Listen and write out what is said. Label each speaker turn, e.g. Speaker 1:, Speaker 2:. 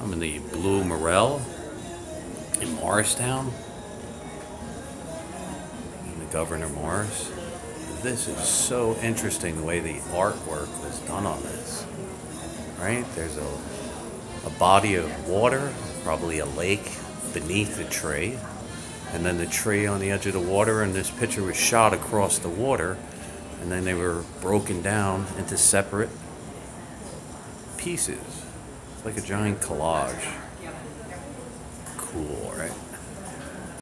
Speaker 1: I'm in the Blue Morel in Morristown, in the Governor Morris. This is so interesting the way the artwork was done on this. Right? There's a body of water, probably a lake beneath the tree, and then the tree on the edge of the water, and this picture was shot across the water, and then they were broken down into separate pieces. It's like a giant collage. Cool, right?